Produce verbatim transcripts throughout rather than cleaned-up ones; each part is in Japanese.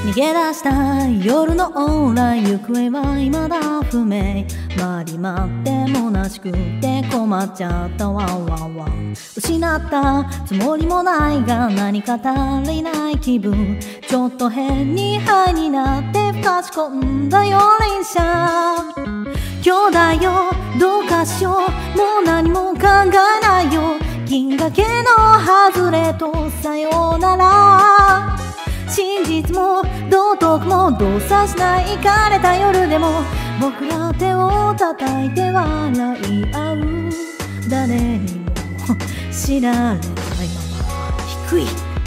逃げ出した夜の往来、行方は未だ不明。周り待って虚しくて困っちゃったわわわ。失ったつもりもないが何か足りない気分。ちょっと変にハイになってふかし込んだよ輪車。兄弟よどうかしよう、もう何も考えないよ。銀河系の外れとさようなら。真実も道徳も動作しないイかれた夜でも僕ら手を叩いて笑い合う。誰にも知られないまま低い。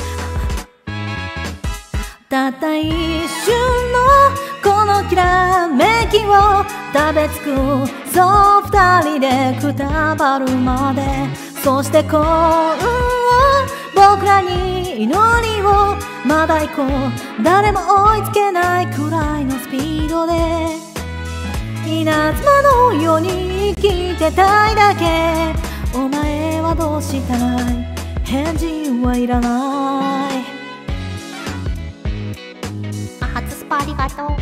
たった一瞬のこのきらめきを食べ尽くそう二人でくたばるまで。そして幸運を僕らに祈りをまだ行こう。誰も追いつけないくらいのスピードで稲妻のように生きてたいだけ。お前はどうしたい？返事はいらない。 初スパありがとう。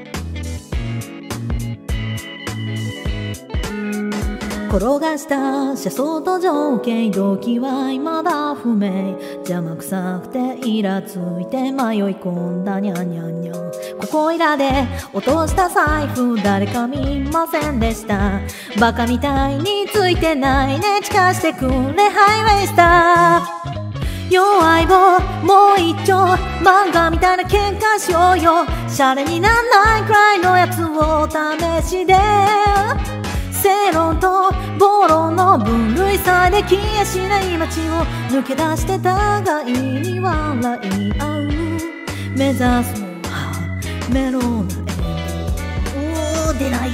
転がした車窓と情景、動機は未だ不明。邪魔くさくてイラついて迷い込んだニャンニャンニャン。ここいらで落とした財布誰か見ませんでした。バカみたいについてないね、近してくれハイウェイスター。弱い棒もう一丁漫画みたいな喧嘩しようよ。シャレになんないくらいのやつを試しで。正論と暴論の分類さえできやしない街を抜け出して互いに笑い合う。目指すのはメロなエンド。おー出ない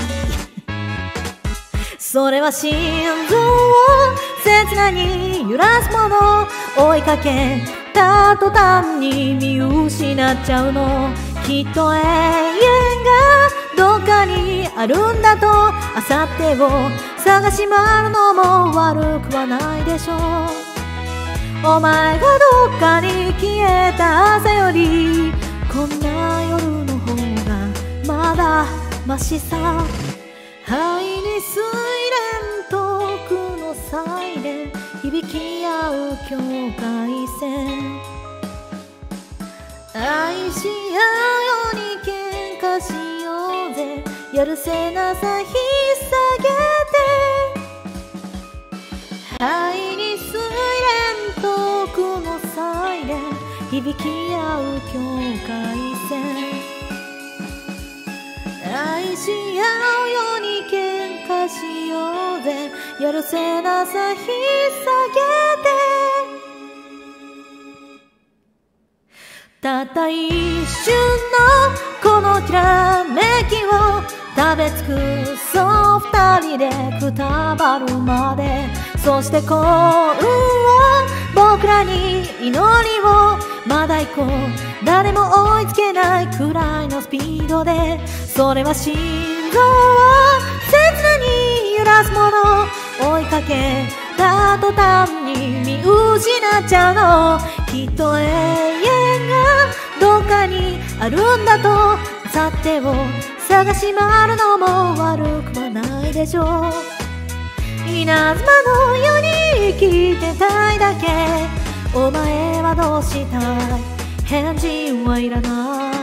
それは心臓を切なに揺らすもの。追いかけた途端に見失っちゃうの。きっと永遠がどっかにあるんだと。あさってを探し回るのも悪くはないでしょう。お前がどっかに消えた朝よりこんな夜の方がまだマシさ。灰に睡蓮遠くのサイレン響き合う境界線。愛し合うように喧嘩しようぜ。やるせなさ引っ提げて。灰に睡蓮遠くのサイレン響き合う境界線。愛し合うように喧嘩しようぜ。やるせなさ引っ提げて。たった一瞬のこのきらめきを食べ尽くそう二人でくたばるまで。そして幸運を僕らに祈りをまだ行こう。誰も追いつけないくらいのスピードで。それは心臓を切なに揺らすもの。追いかけた途端に見失っちゃうの。きっと永遠がどっかにあるんだと。あさってを探し回るのも悪くはないでしょう。稲妻のように生きてたいだけ。お前はどうしたい？返事はいらない。